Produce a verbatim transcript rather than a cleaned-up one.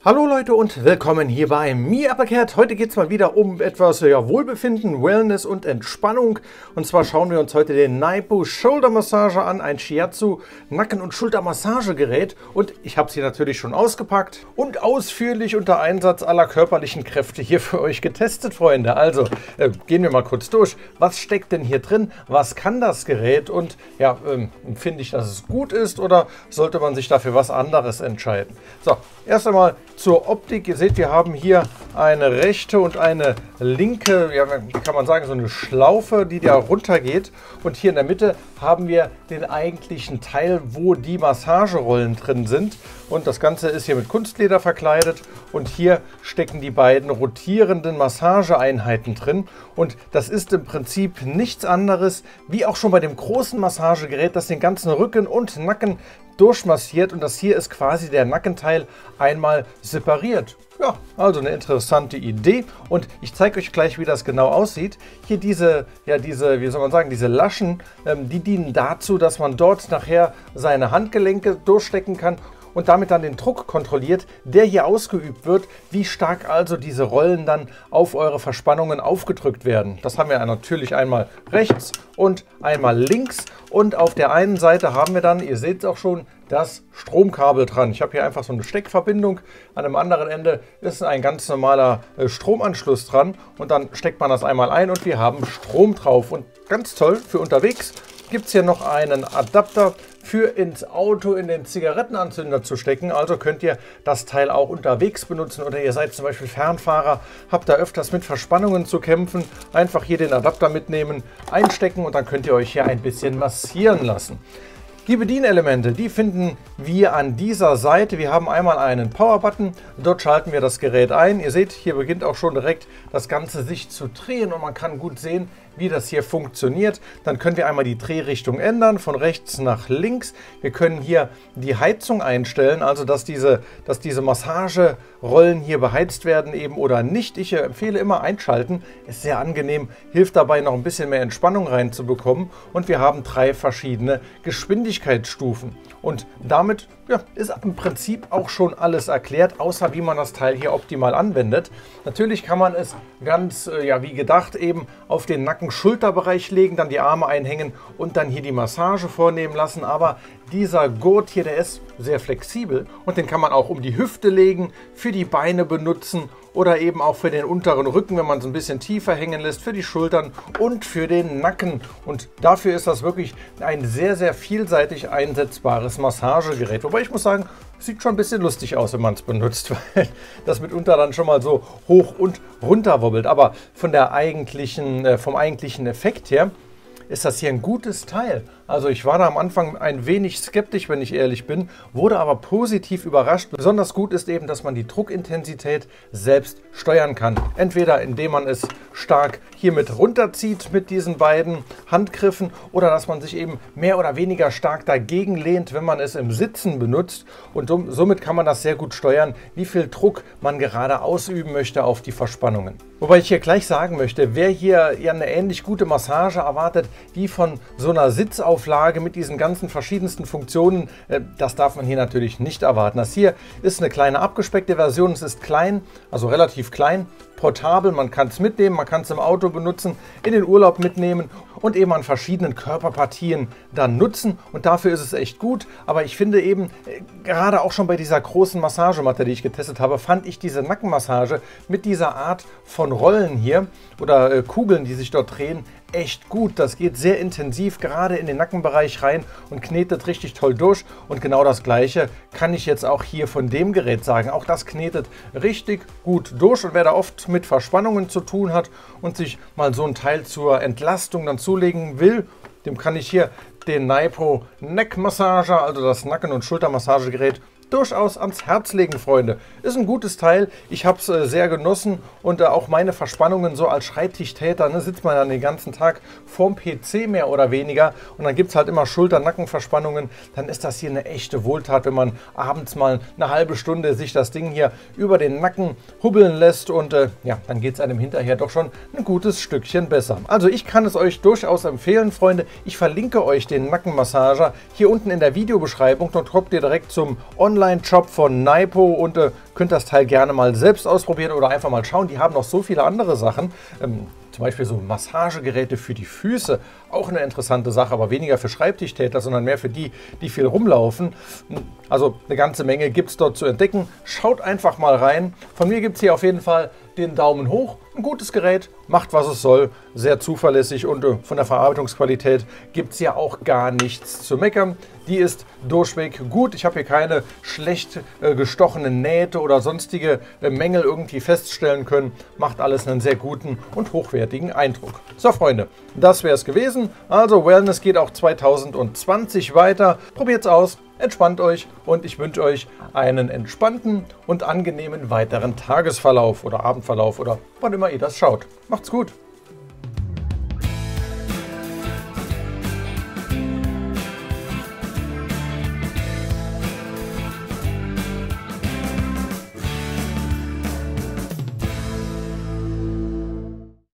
Hallo Leute und willkommen hier bei MeUpperCat. Heute geht es mal wieder um etwas ja, Wohlbefinden, Wellness und Entspannung. Und zwar schauen wir uns heute den Naipo Shoulder Massager an, ein Shiatsu Nacken- und Schultermassagegerät. Und ich habe es hier natürlich schon ausgepackt und ausführlich unter Einsatz aller körperlichen Kräfte hier für euch getestet, Freunde. Also äh, gehen wir mal kurz durch. Was steckt denn hier drin? Was kann das Gerät? Und ja, ähm, finde ich, dass es gut ist oder sollte man sich dafür was anderes entscheiden? So, erst einmal zur Optik. Ihr seht, wir haben hier eine rechte und eine linke, ja, kann man sagen, so eine Schlaufe, die da runter geht. Und hier in der Mitte haben wir den eigentlichen Teil, wo die Massagerollen drin sind. Und das Ganze ist hier mit Kunstleder verkleidet. Und hier stecken die beiden rotierenden Massageeinheiten drin. Und das ist im Prinzip nichts anderes, wie auch schon bei dem großen Massagegerät, das den ganzen Rücken und Nacken durchmassiert, und das hier ist quasi der Nackenteil einmal separiert. Ja, also eine interessante Idee, und ich zeige euch gleich, wie das genau aussieht. Hier diese, ja diese, wie soll man sagen, diese Laschen, ähm, die dienen dazu, dass man dort nachher seine Handgelenke durchstecken kann und damit dann den Druck kontrolliert, der hier ausgeübt wird, wie stark also diese Rollen dann auf eure Verspannungen aufgedrückt werden. Das haben wir natürlich einmal rechts und einmal links, und auf der einen Seite haben wir dann, ihr seht es auch schon, das Stromkabel dran. Ich habe hier einfach so eine Steckverbindung. An dem anderen Ende ist ein ganz normaler Stromanschluss dran, und dann steckt man das einmal ein und wir haben Strom drauf. Und ganz toll, für unterwegs gibt es hier noch einen Adapter für ins Auto in den Zigarettenanzünder zu stecken. Also könnt ihr das Teil auch unterwegs benutzen, oder ihr seid zum Beispiel Fernfahrer, habt da öfters mit Verspannungen zu kämpfen. Einfach hier den Adapter mitnehmen, einstecken, und dann könnt ihr euch hier ein bisschen massieren lassen. Die Bedienelemente, die finden wir an dieser Seite. Wir haben einmal einen Power-Button, dort schalten wir das Gerät ein. Ihr seht, hier beginnt auch schon direkt das Ganze sich zu drehen, und man kann gut sehen, wie das hier funktioniert. Dann können wir einmal die Drehrichtung ändern, von rechts nach links. Wir können hier die Heizung einstellen, also dass diese, dass diese Massagerollen hier beheizt werden eben oder nicht. Ich empfehle immer einschalten, ist sehr angenehm, hilft dabei noch ein bisschen mehr Entspannung reinzubekommen. Und wir haben drei verschiedene Geschwindigkeitsstufen. Und damit ja, ist im Prinzip auch schon alles erklärt, außer wie man das Teil hier optimal anwendet. Natürlich kann man es ganz, ja, wie gedacht, eben auf den Nacken-Schulterbereich legen, dann die Arme einhängen und dann hier die Massage vornehmen lassen. Aber dieser Gurt hier, der ist sehr flexibel, und den kann man auch um die Hüfte legen, für die Beine benutzen oder eben auch für den unteren Rücken, wenn man es ein bisschen tiefer hängen lässt, für die Schultern und für den Nacken. Und dafür ist das wirklich ein sehr, sehr vielseitig einsetzbares Massagegerät. Wobei ich muss sagen, sieht schon ein bisschen lustig aus, wenn man es benutzt, weil das mitunter dann schon mal so hoch und runter wobbelt. Aber von der eigentlichen, äh, vom eigentlichen Effekt her ist das hier ein gutes Teil. Also ich war da am Anfang ein wenig skeptisch, wenn ich ehrlich bin, wurde aber positiv überrascht. Besonders gut ist eben, dass man die Druckintensität selbst steuern kann. Entweder indem man es stark hiermit runterzieht mit diesen beiden Handgriffen, oder dass man sich eben mehr oder weniger stark dagegen lehnt, wenn man es im Sitzen benutzt. Und somit kann man das sehr gut steuern, wie viel Druck man gerade ausüben möchte auf die Verspannungen. Wobei ich hier gleich sagen möchte, wer hier ja eine ähnlich gute Massage erwartet, wie von so einer Sitzauflage mit diesen ganzen verschiedensten Funktionen, das darf man hier natürlich nicht erwarten. Das hier ist eine kleine abgespeckte Version. Es ist klein, also relativ klein, portabel, man kann es mitnehmen, man kann es im Auto benutzen, in den Urlaub mitnehmen und eben an verschiedenen Körperpartien dann nutzen, und dafür ist es echt gut. Aber ich finde eben, gerade auch schon bei dieser großen Massagematte, die ich getestet habe, fand ich diese Nackenmassage mit dieser Art von Rollen hier oder äh, Kugeln, die sich dort drehen, echt gut. Das geht sehr intensiv gerade in den Nackenbereich rein und knetet richtig toll durch. Und genau das Gleiche kann ich jetzt auch hier von dem Gerät sagen. Auch das knetet richtig gut durch, und wer da oft mit Verspannungen zu tun hat und sich mal so ein Teil zur Entlastung dann zulegen will, dem kann ich hier den Naipo Neck Massager, also das Nacken- und Schultermassagegerät, durchaus ans Herz legen, Freunde. Ist ein gutes Teil. Ich habe es äh, sehr genossen, und äh, auch meine Verspannungen so als Schreibtischtäter, ne, sitzt man dann den ganzen Tag vorm P C mehr oder weniger, und dann gibt es halt immer Schulter-Nacken-Verspannungen. Dann ist das hier eine echte Wohltat, wenn man abends mal eine halbe Stunde sich das Ding hier über den Nacken hubbeln lässt, und äh, ja, dann geht es einem hinterher doch schon ein gutes Stückchen besser. Also ich kann es euch durchaus empfehlen, Freunde. Ich verlinke euch den Nackenmassager hier unten in der Videobeschreibung. Dort kommt ihr direkt zum Online Online-Shop von Naipo und äh, könnt das Teil gerne mal selbst ausprobieren oder einfach mal schauen. Die haben noch so viele andere Sachen. Ähm, Zum Beispiel so Massagegeräte für die Füße, auch eine interessante Sache, aber weniger für Schreibtischtäter, sondern mehr für die, die viel rumlaufen. Also eine ganze Menge gibt es dort zu entdecken. Schaut einfach mal rein. Von mir gibt es hier auf jeden Fall den Daumen hoch. Ein gutes Gerät, macht was es soll, sehr zuverlässig und äh, von der Verarbeitungsqualität gibt es ja auch gar nichts zu meckern. Die ist durchweg gut. Ich habe hier keine schlecht äh, gestochenen Nähte oder sonstige äh, Mängel irgendwie feststellen können. Macht alles einen sehr guten und hochwertigen Eindruck. So Freunde, das wäre es gewesen. Also Wellness geht auch zweitausendzwanzig weiter. Probiert's aus, entspannt euch und ich wünsche euch einen entspannten und angenehmen weiteren Tagesverlauf oder Abendverlauf oder wann immer ihr das schaut. Macht's gut!